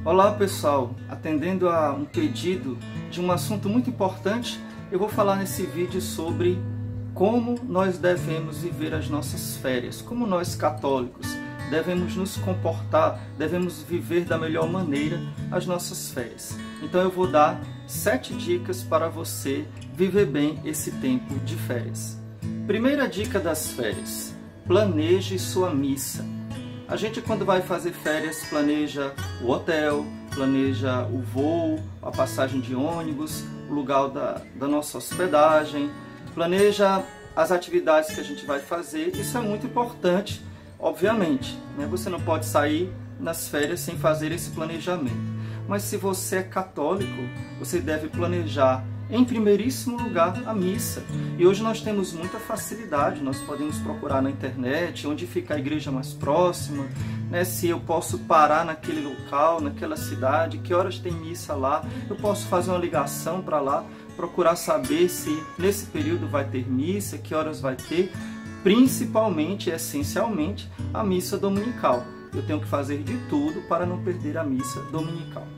Olá pessoal, atendendo a um pedido de um assunto muito importante, eu vou falar nesse vídeo sobre como nós devemos viver as nossas férias, como nós católicos devemos nos comportar, devemos viver da melhor maneira as nossas férias. Então eu vou dar 7 dicas para você viver bem esse tempo de férias. Primeira dica das férias: planeje sua missa. A gente, quando vai fazer férias, planeja o hotel, planeja o voo, a passagem de ônibus, o lugar da nossa hospedagem, planeja as atividades que a gente vai fazer. Isso é muito importante, obviamente, né? Você não pode sair nas férias sem fazer esse planejamento. Mas se você é católico, você deve planejar em primeiríssimo lugar a missa. E hoje nós temos muita facilidade, nós podemos procurar na internet onde fica a igreja mais próxima, né? Se eu posso parar naquele local, naquela cidade, que horas tem missa lá, eu posso fazer uma ligação para lá, procurar saber se nesse período vai ter missa, que horas vai ter, principalmente, essencialmente, a missa dominical. Eu tenho que fazer de tudo para não perder a missa dominical.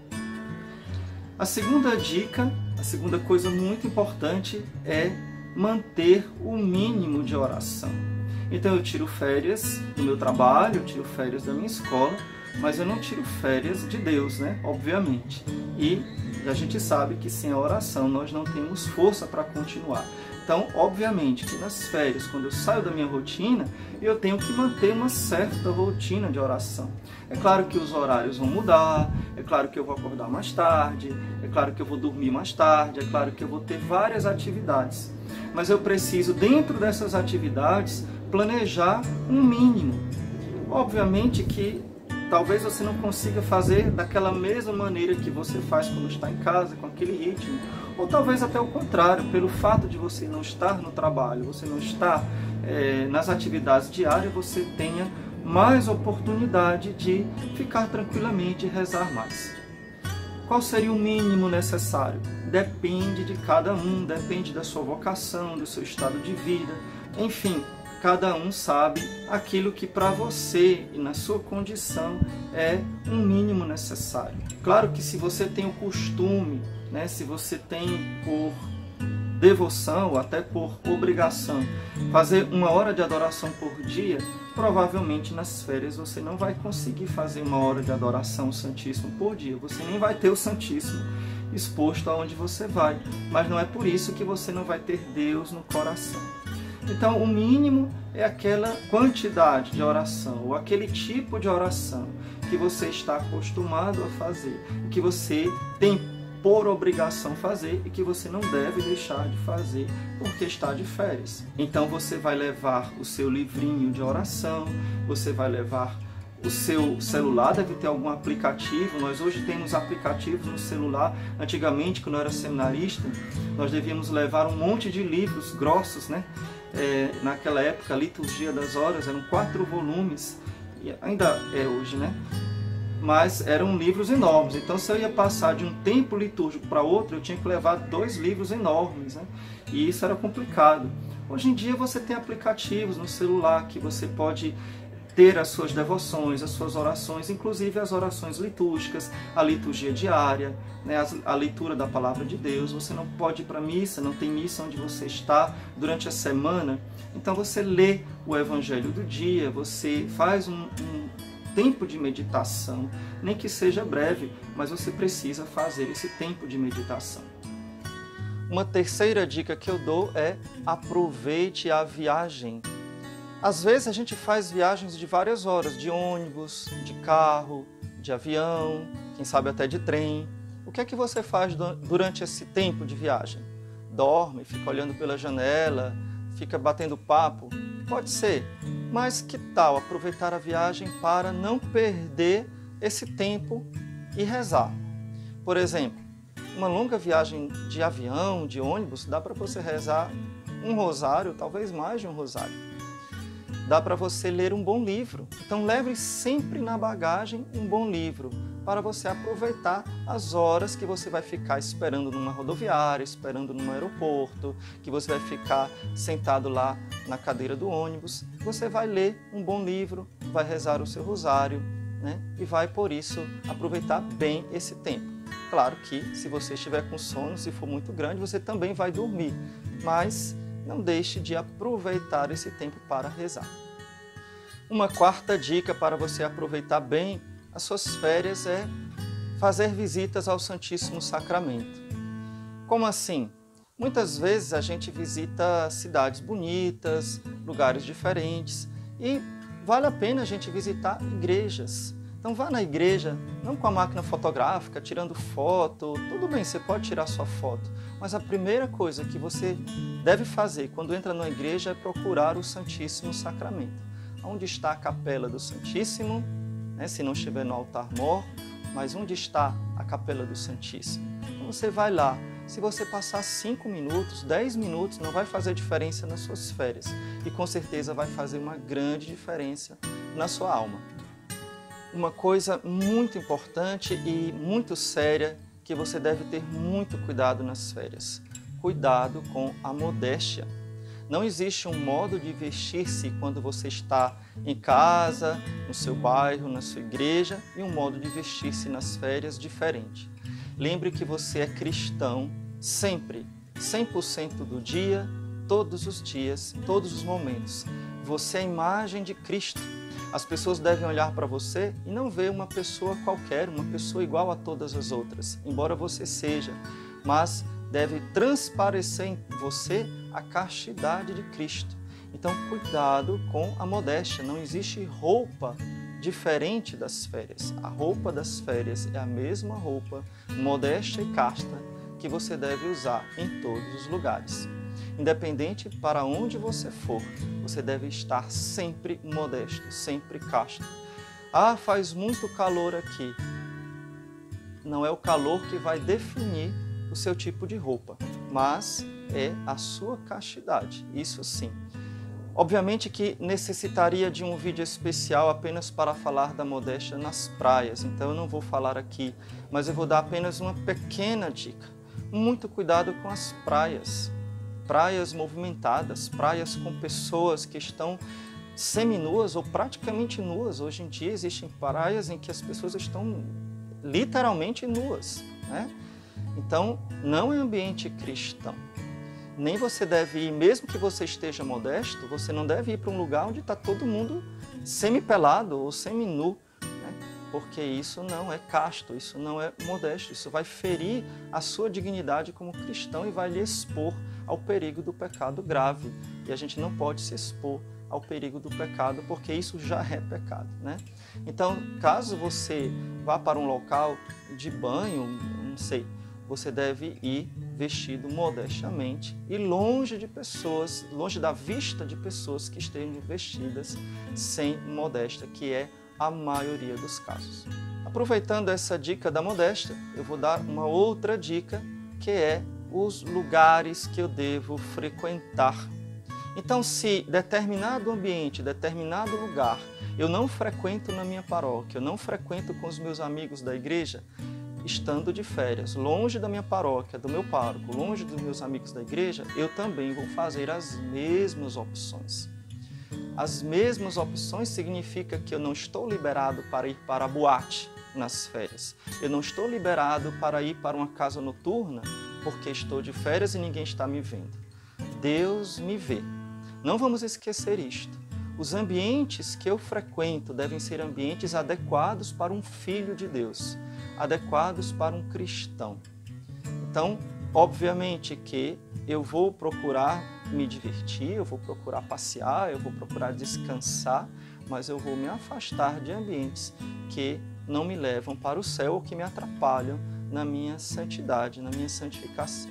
A segunda dica, a segunda coisa muito importante é manter o mínimo de oração. Então eu tiro férias do meu trabalho, eu tiro férias da minha escola, mas eu não tiro férias de Deus, né? Obviamente. E a gente sabe que sem a oração nós não temos força para continuar. Então, obviamente, que nas férias, quando eu saio da minha rotina, eu tenho que manter uma certa rotina de oração. É claro que os horários vão mudar, é claro que eu vou acordar mais tarde, é claro que eu vou dormir mais tarde, é claro que eu vou ter várias atividades. Mas eu preciso, dentro dessas atividades, planejar um mínimo. Obviamente que talvez você não consiga fazer daquela mesma maneira que você faz quando está em casa, com aquele ritmo. Ou talvez até o contrário, pelo fato de você não estar no trabalho, você não estar nas atividades diárias, você tenha mais oportunidade de ficar tranquilamente e rezar mais. Qual seria o mínimo necessário? Depende de cada um, depende da sua vocação, do seu estado de vida, enfim. Cada um sabe aquilo que para você e na sua condição é um mínimo necessário. Claro que se você tem o costume, né, se você tem por devoção ou até por obrigação fazer 1 hora de adoração por dia, provavelmente nas férias você não vai conseguir fazer 1 hora de adoração ao Santíssimo por dia. Você nem vai ter o Santíssimo exposto aonde você vai. Mas não é por isso que você não vai ter Deus no coração. Então, o mínimo é aquela quantidade de oração, ou aquele tipo de oração que você está acostumado a fazer, que você tem por obrigação fazer e que você não deve deixar de fazer porque está de férias. Então, você vai levar o seu livrinho de oração, você vai levar o seu celular, deve ter algum aplicativo. Nós hoje temos aplicativos no celular. Antigamente, quando eu era seminarista, nós devíamos levar um monte de livros grossos, né? Naquela época, a Liturgia das Horas eram 4 volumes, e ainda é hoje, né? Mas eram livros enormes. Então, se eu ia passar de um tempo litúrgico para outro, eu tinha que levar 2 livros enormes, né? E isso era complicado. Hoje em dia, você tem aplicativos no celular que você pode ter as suas devoções, as suas orações, inclusive as orações litúrgicas, a liturgia diária, né, a leitura da Palavra de Deus. Você não pode ir para a missa, não tem missa onde você está durante a semana, então você lê o Evangelho do dia, você faz um tempo de meditação, nem que seja breve, mas você precisa fazer esse tempo de meditação. Uma terceira dica que eu dou é: aproveite a viagem. Às vezes a gente faz viagens de várias horas, de ônibus, de carro, de avião, quem sabe até de trem. O que é que você faz durante esse tempo de viagem? Dorme, fica olhando pela janela, fica batendo papo? Pode ser, mas que tal aproveitar a viagem para não perder esse tempo e rezar? Por exemplo, uma longa viagem de avião, de ônibus, dá para você rezar um rosário, talvez mais de um rosário. Dá para você ler um bom livro. Então leve sempre na bagagem um bom livro para você aproveitar as horas que você vai ficar esperando numa rodoviária, esperando num aeroporto, que você vai ficar sentado lá na cadeira do ônibus. Você vai ler um bom livro, vai rezar o seu rosário, né? E vai, por isso, aproveitar bem esse tempo. Claro que, se você estiver com sono, se for muito grande, você também vai dormir, mas não deixe de aproveitar esse tempo para rezar. Uma quarta dica para você aproveitar bem as suas férias é fazer visitas ao Santíssimo Sacramento. Como assim? Muitas vezes a gente visita cidades bonitas, lugares diferentes e vale a pena a gente visitar igrejas. Então vá na igreja, não com a máquina fotográfica, tirando foto, tudo bem, você pode tirar sua foto, mas a primeira coisa que você deve fazer quando entra na igreja é procurar o Santíssimo Sacramento. Onde está a capela do Santíssimo, né, se não estiver no altar-mor, mas onde está a capela do Santíssimo? Então você vai lá. Se você passar 5 minutos, 10 minutos, não vai fazer diferença nas suas férias. E com certeza vai fazer uma grande diferença na sua alma. Uma coisa muito importante e muito séria que você deve ter muito cuidado nas férias. Cuidado com a modéstia. Não existe um modo de vestir-se quando você está em casa, no seu bairro, na sua igreja, e um modo de vestir-se nas férias diferente. Lembre que você é cristão sempre, 100% do dia, todos os dias, todos os momentos. Você é a imagem de Cristo. As pessoas devem olhar para você e não ver uma pessoa qualquer, uma pessoa igual a todas as outras, embora você seja, mas deve transparecer em você a castidade de Cristo. Então, cuidado com a modéstia. Não existe roupa diferente das férias. A roupa das férias é a mesma roupa, modesta e casta, que você deve usar em todos os lugares. Independente para onde você for, você deve estar sempre modesto, sempre casto. Ah, faz muito calor aqui. Não é o calor que vai definir o seu tipo de roupa, mas é a sua castidade, isso sim. Obviamente que necessitaria de um vídeo especial apenas para falar da modéstia nas praias, então eu não vou falar aqui, mas eu vou dar apenas uma pequena dica. Muito cuidado com as praias, praias movimentadas, praias com pessoas que estão seminuas ou praticamente nuas. Hoje em dia existem praias em que as pessoas estão literalmente nuas, né? Então, não é ambiente cristão. Nem você deve ir, mesmo que você esteja modesto, você não deve ir para um lugar onde está todo mundo semipelado ou seminu, né? Porque isso não é casto, isso não é modesto, isso vai ferir a sua dignidade como cristão e vai lhe expor ao perigo do pecado grave. E a gente não pode se expor ao perigo do pecado, porque isso já é pecado, né? Então, caso você vá para um local de banho, não sei, você deve ir vestido modestamente e longe de pessoas, longe da vista de pessoas que estejam vestidas sem modéstia, que é a maioria dos casos. Aproveitando essa dica da modéstia, eu vou dar uma outra dica, que é os lugares que eu devo frequentar. Então, se determinado ambiente, determinado lugar, eu não frequento na minha paróquia, eu não frequento com os meus amigos da igreja, estando de férias, longe da minha paróquia, do meu pároco, longe dos meus amigos da igreja, eu também vou fazer as mesmas opções. As mesmas opções significa que eu não estou liberado para ir para a boate nas férias. Eu não estou liberado para ir para uma casa noturna porque estou de férias e ninguém está me vendo. Deus me vê. Não vamos esquecer isto. Os ambientes que eu frequento devem ser ambientes adequados para um filho de Deus, adequados para um cristão. Então, obviamente que eu vou procurar me divertir, eu vou procurar passear, eu vou procurar descansar, mas eu vou me afastar de ambientes que não me levam para o céu ou que me atrapalham na minha santidade, na minha santificação.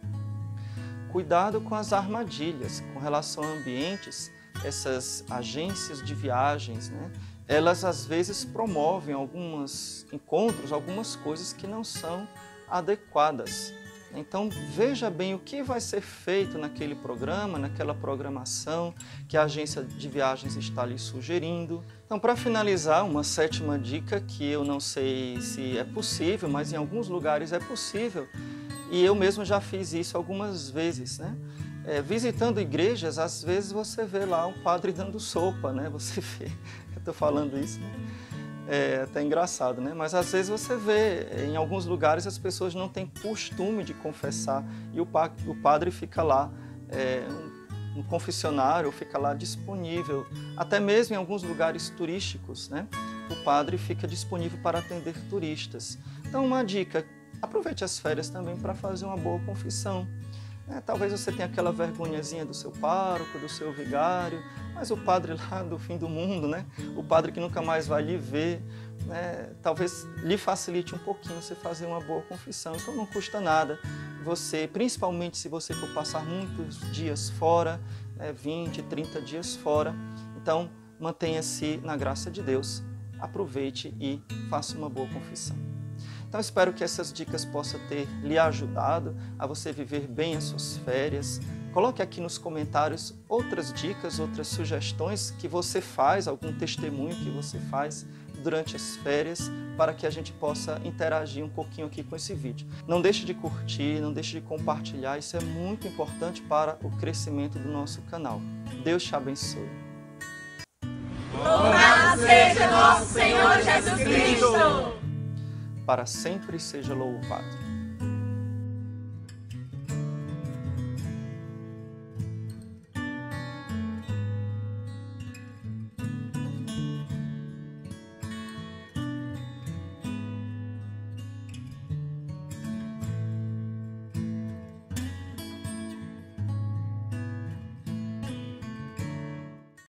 Cuidado com as armadilhas com relação a ambientes. Essas agências de viagens, né? Elas às vezes promovem alguns encontros, algumas coisas que não são adequadas. Então veja bem o que vai ser feito naquele programa, naquela programação que a agência de viagens está lhe sugerindo. Então, para finalizar, uma sétima dica que eu não sei se é possível, mas em alguns lugares é possível, e eu mesmo já fiz isso algumas vezes, né? Visitando igrejas, às vezes você vê lá um padre dando sopa, né? Você vê, eu estou falando isso, né? É até engraçado, né? Mas às vezes você vê, em alguns lugares as pessoas não têm costume de confessar e o padre fica lá no confessionário, fica lá disponível. Até mesmo em alguns lugares turísticos, né? O padre fica disponível para atender turistas. Então, uma dica: aproveite as férias também para fazer uma boa confissão. Talvez você tenha aquela vergonhazinha do seu pároco, do seu vigário, mas o padre lá do fim do mundo, né? O padre que nunca mais vai lhe ver, né? Talvez lhe facilite um pouquinho você fazer uma boa confissão. Então não custa nada você, principalmente se você for passar muitos dias fora, 20, 30 dias fora, então mantenha-se na graça de Deus, aproveite e faça uma boa confissão. Então espero que essas dicas possam ter lhe ajudado a você viver bem as suas férias. Coloque aqui nos comentários outras dicas, outras sugestões que você faz, algum testemunho que você faz durante as férias, para que a gente possa interagir um pouquinho aqui com esse vídeo. Não deixe de curtir, não deixe de compartilhar, isso é muito importante para o crescimento do nosso canal. Deus te abençoe. Louvado seja nosso Senhor Jesus Cristo! Para sempre seja louvado.